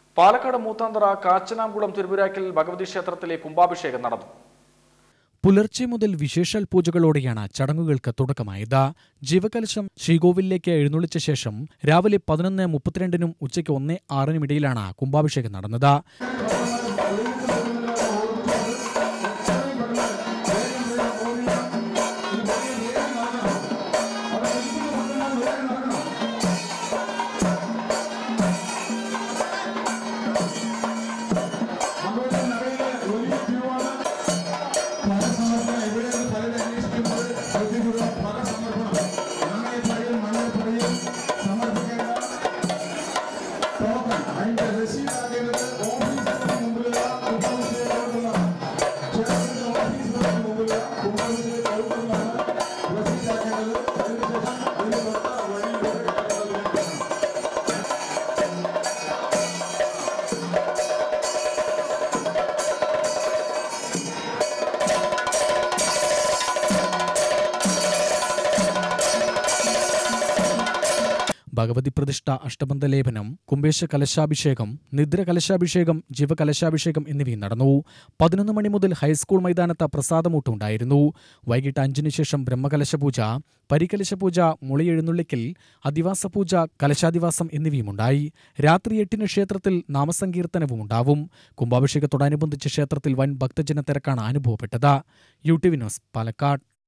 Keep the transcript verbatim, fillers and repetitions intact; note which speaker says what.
Speaker 1: പാലക്കാട് മൂത്താന്തറ കാച്ചനാംകുളം തിരുവുരാക്കൽ ഭഗവതി ക്ഷേത്രത്തിലെ കുംഭാഭിഷേകം നടന്നു.
Speaker 2: പുലർച്ചെ മുതൽ വിശേഷാൽ പൂജകളോടെയാണ് ചടങ്ങുകൾക്ക് തുടക്കമായത്. ജീവകലശം ശ്രീകോവിലേക്ക് എഴുന്നള്ളിച്ച ശേഷം രാവിലെ പതിനൊന്ന് മുപ്പത്തിരണ്ടിനും ഉച്ചയ്ക്ക് ഒന്ന് ആറിനുമിടയിലാണ് കുംഭാഭിഷേകം നടന്നത്. ഭഗവതി പ്രതിഷ്ഠ, അഷ്ടബന്ധലേപനം, കുംഭേശ കലശാഭിഷേകം, നിദ്ര കലശാഭിഷേകം, ജീവകലശാഭിഷേകം എന്നിവയും നടന്നു. പതിനൊന്ന് മണി മുതൽ ഹൈസ്കൂൾ മൈതാനത്ത് പ്രസാദമൂട്ടുണ്ടായിരുന്നു. വൈകിട്ട് അഞ്ചിനു ശേഷം ബ്രഹ്മകലശപൂജ, പരികലശപൂജ, മുളയെഴുന്നള്ളിക്കൽ, അധിവാസപൂജ, കലശാധിവാസം എന്നിവയുമുണ്ടായി. രാത്രി എട്ടിന് ക്ഷേത്രത്തിൽ നാമസങ്കീർത്തനവും ഉണ്ടാവും. കുംഭാഭിഷേകത്തോടനുബന്ധിച്ച് ക്ഷേത്രത്തിൽ വൻ ഭക്തജന തിരക്കാണ് അനുഭവപ്പെട്ടത്. UTV news, Palakkad.